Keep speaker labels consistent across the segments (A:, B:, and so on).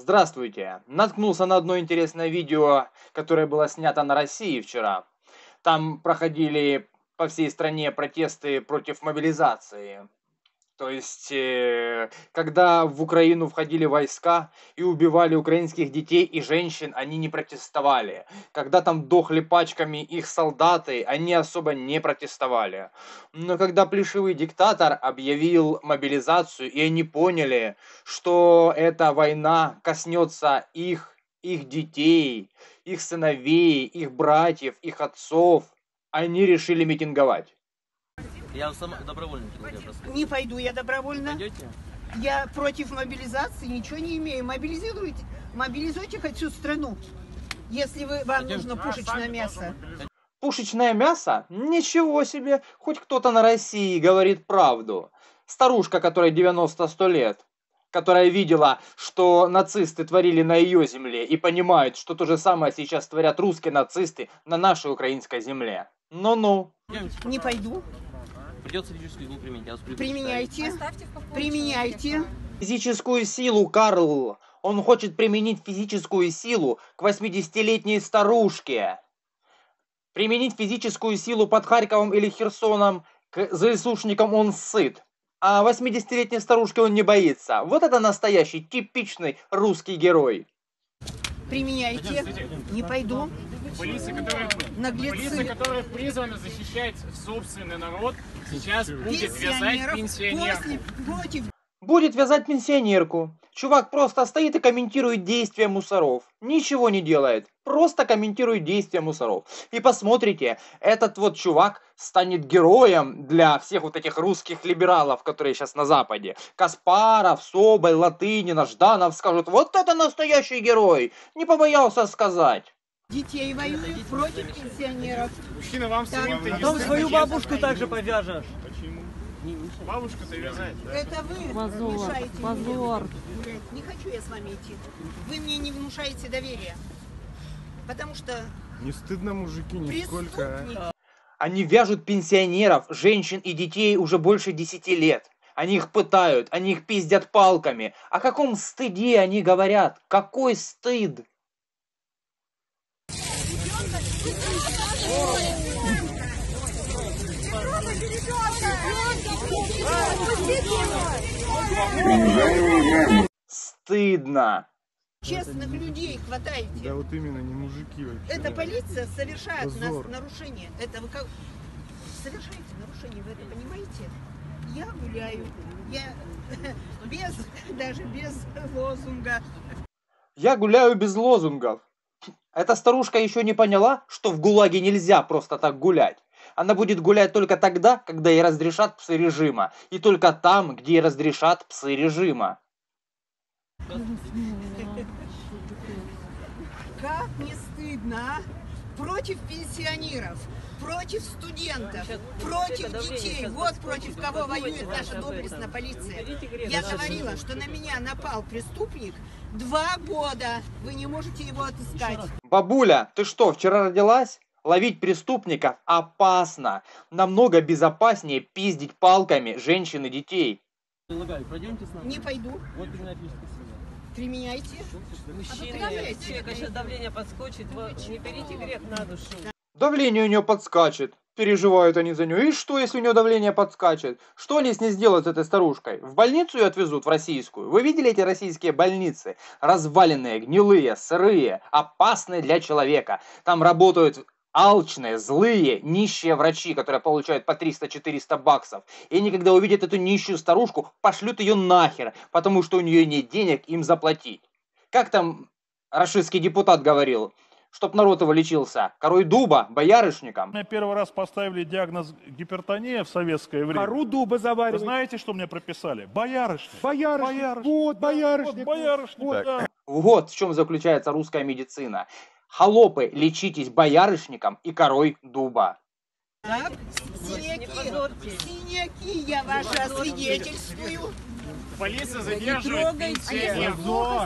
A: Здравствуйте! Наткнулся на одно интересное видео, которое было снято на России вчера. Там проходили по всей стране протесты против мобилизации. То есть, когда в Украину входили войска и убивали украинских детей и женщин, они не протестовали. Когда там дохли пачками их солдаты, они особо не протестовали. Но когда плешивый диктатор объявил мобилизацию, и они поняли, что эта война коснется их детей, их сыновей, их братьев, их отцов, они решили митинговать.
B: Я сам добровольно просто.
C: Не пойду я добровольно.
B: Пойдете?
C: Я против мобилизации ничего не имею. Мобилизуйте хоть всю страну, если вам нужно пушечное мясо.
A: Пушечное мясо? Ничего себе! Хоть кто-то на России говорит правду. Старушка, которой 90-100 лет, которая видела, что нацисты творили на ее земле и понимает, что то же самое сейчас творят русские нацисты на нашей украинской земле. Ну-ну.
C: Не пойду.
B: Придется физическую силу применить. Я вас
C: Применяйте. Применяйте.
A: Физическую силу, Карл. Он хочет применить физическую силу к 80-летней старушке. Применить физическую силу под Харьковом или Херсоном к ЗСУшникам он сыт. А 80-летней старушки он не боится. Вот это настоящий, типичный русский герой.
C: Применяйте. Не пойду.
D: Полиция, которая призвана защищать собственный народ, сейчас будет вязать пенсионерку.
A: Будет вязать пенсионерку. Чувак просто стоит и комментирует действия мусоров. Ничего не делает. Просто комментирует действия мусоров. И посмотрите, этот вот чувак станет героем для всех вот этих русских либералов, которые сейчас на Западе. Каспаров, Соболь, Латынина, Жданов скажут: вот это настоящий герой. Не побоялся сказать.
C: Детей воюют против пенсионеров.
D: Мужчина, вам самим-то
B: Потом свою бабушку также повяжешь.
D: Почему? Бабушка-то вязать, да?
C: Это вы мешаете
E: позор.
C: мне. Не хочу я с вами идти. Вы мне не внушаете доверия. Потому что
F: не стыдно, мужики, нисколько.
A: Они вяжут пенсионеров, женщин и детей уже больше 10 лет. Они их пытают, они их пиздят палками. О каком стыде они говорят? Какой стыд? Стыдно.
C: Честных людей хватаете.
F: Да вот именно, не мужики вообще.
C: Эта полиция совершает
F: Позор.
C: нарушение. Это вы как совершаете нарушение, вы это понимаете? Я гуляю. Я даже без лозунга.
A: Я гуляю без лозунгов. Эта старушка еще не поняла, что в ГУЛАГе нельзя просто так гулять. Она будет гулять только тогда, когда ей разрешат псы режима. И только там, где ей разрешат псы режима.
C: Как не стыдно, а? Против пенсионеров, против студентов, против детей. Вот против кого воюет наша доблестная полиция. Я говорила, что на меня напал преступник 2 года. Вы не можете его отыскать.
A: Бабуля, ты что, вчера родилась? Ловить преступников опасно. Намного безопаснее пиздить палками женщин и детей.
B: Предлагаю, пройдемте с нами.
C: Не пойду.
B: Вот применяй физическую силу.
C: Применяйте.
E: Мужчины, человека сейчас давление подскочит, не берите грех на душу.
A: Давление у нее подскачет. Переживают они за нее. И что, если у нее давление подскачет? Что они с ней сделают, с этой старушкой? В больницу ее отвезут, в российскую? Вы видели эти российские больницы? Разваленные, гнилые, сырые, опасные для человека. Там работают алчные, злые, нищие врачи, которые получают по 300-400 баксов. И они, когда увидят эту нищую старушку, пошлют ее нахер, потому что у нее нет денег им заплатить. Как там рашистский депутат говорил? Чтоб народ его лечился корой дуба, боярышником.
G: Мне первый раз поставили диагноз гипертония в советское время.
H: Кору дуба заваривать.
G: Вы знаете, что мне прописали? Боярышник.
H: Боярышник. Вот, боярышник.
G: Вот, боярышник,
H: Вот.
G: да.
A: Вот в чем заключается русская медицина. Холопы, лечитесь боярышником и корой дуба.
C: Так, синяки я ваши освидетельствую.
D: Полиция задерживает пенсионеров.
C: Позор!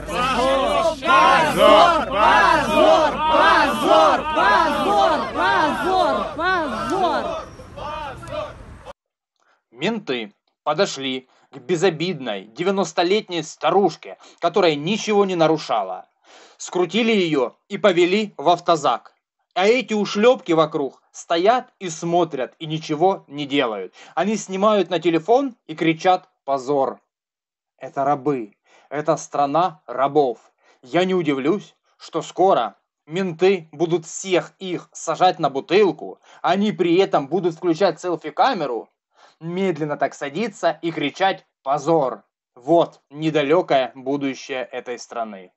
A: Менты подошли к безобидной 90-летней старушке, которая ничего не нарушала. Скрутили ее и повели в автозак. А эти ушлепки вокруг стоят и смотрят, и ничего не делают. Они снимают на телефон и кричат «позор». Это рабы. Это страна рабов. Я не удивлюсь, что скоро менты будут всех их сажать на бутылку, они при этом будут включать селфи-камеру, медленно так садиться и кричать «позор». Вот недалекое будущее этой страны.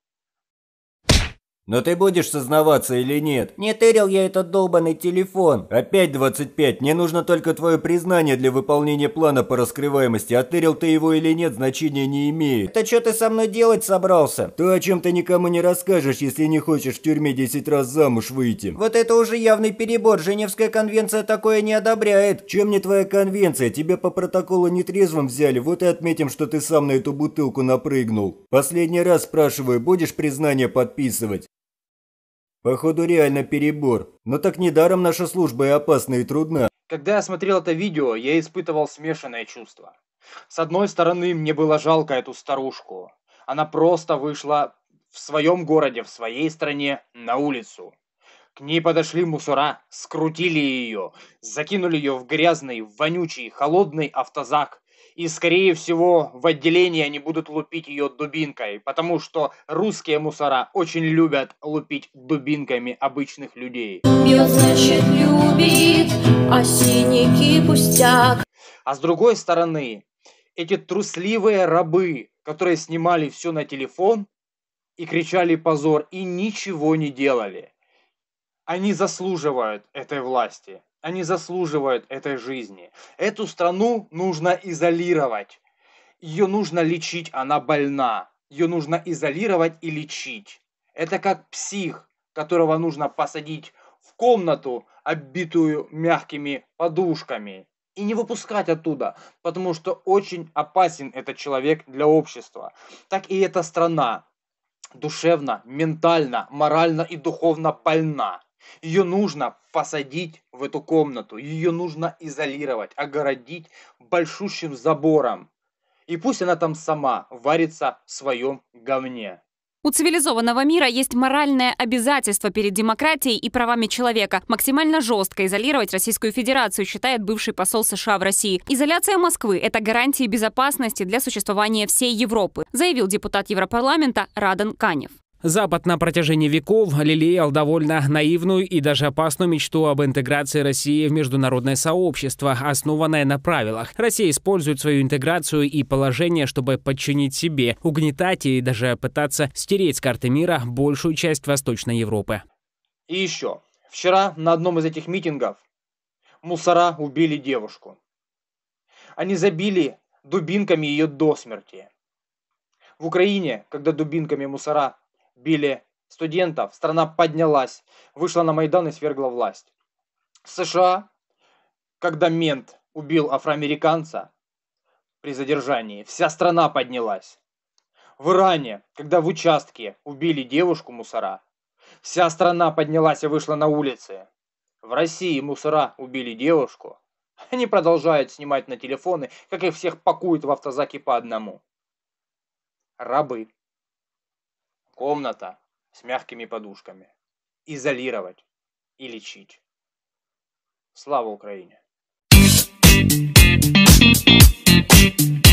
I: Но ты будешь сознаваться или нет? Не тырил я этот долбанный телефон. Опять 25. Мне нужно только твое признание для выполнения плана по раскрываемости. А тырил ты его или нет, значения не имеет. Это что ты со мной делать собрался? То, о чем ты никому не расскажешь, если не хочешь в тюрьме 10 раз замуж выйти. Вот это уже явный перебор. Женевская конвенция такое не одобряет. Чем не твоя конвенция? Тебя по протоколу нетрезвым взяли. Вот и отметим, что ты сам на эту бутылку напрыгнул. Последний раз спрашиваю, будешь признание подписывать? Походу реально перебор. Но так недаром наша служба и опасна, и трудна.
A: Когда я смотрел это видео, я испытывал смешанные чувства. С одной стороны, мне было жалко эту старушку. Она просто вышла в своем городе, в своей стране на улицу. К ней подошли мусора, скрутили ее, закинули ее в грязный, вонючий, холодный автозак. И, скорее всего, в отделении они будут лупить ее дубинкой, потому что русские мусора очень любят лупить дубинками обычных людей.
J: Бьет, значит, любит, а синяки пустяк.
A: А с другой стороны, эти трусливые рабы, которые снимали все на телефон и кричали «позор» и ничего не делали, они заслуживают этой власти. Они заслуживают этой жизни. Эту страну нужно изолировать. Ее нужно лечить, она больна. Ее нужно изолировать и лечить. Это как псих, которого нужно посадить в комнату, оббитую мягкими подушками, и не выпускать оттуда, потому что очень опасен этот человек для общества. Так и эта страна душевно, ментально, морально и духовно больна. Ее нужно посадить в эту комнату, ее нужно изолировать, огородить большущим забором. И пусть она там сама варится в своем говне.
K: У цивилизованного мира есть моральное обязательство перед демократией и правами человека максимально жестко изолировать Российскую Федерацию, считает бывший посол США в России. Изоляция Москвы – это гарантия безопасности для существования всей Европы, заявил депутат Европарламента Радан Канев.
L: Запад на протяжении веков лелеял довольно наивную и даже опасную мечту об интеграции России в международное сообщество, основанное на правилах. Россия использует свою интеграцию и положение, чтобы подчинить себе, угнетать и даже пытаться стереть с карты мира большую часть Восточной Европы.
A: И еще. Вчера на одном из этих митингов мусора убили девушку. Они забили дубинками ее до смерти. В Украине, когда дубинками мусора били студентов, страна поднялась, вышла на Майдан и свергла власть. В США, когда мент убил афроамериканца при задержании, вся страна поднялась. В Иране, когда в участке убили девушку мусора, вся страна поднялась и вышла на улицы. В России мусора убили девушку, они продолжают снимать на телефоны, как их всех пакуют в автозаки по одному. Рабы. Комната с мягкими подушками. Изолировать и лечить. Слава Украине!